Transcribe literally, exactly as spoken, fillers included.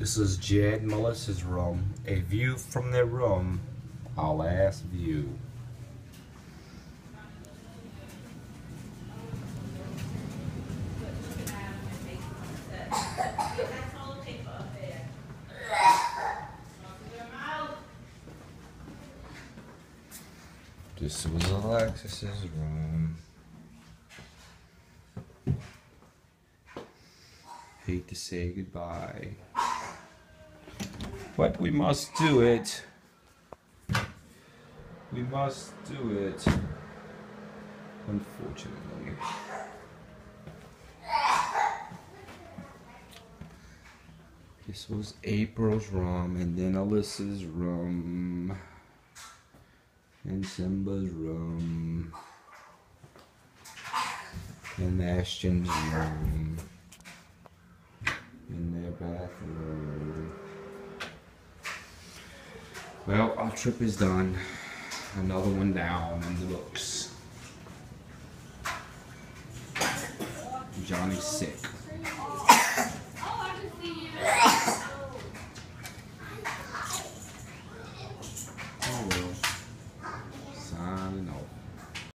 This is Jed and Melissa's room. A view from their room. Our last view. This was Alexis's room. Hate to say goodbye, but we must do it. We must do it. Unfortunately. This was April's room, and then Alyssa's room, and Simba's room, and Ashton's room, in their bathroom. Well, our trip is done. Another one down in the books. Johnny's sick.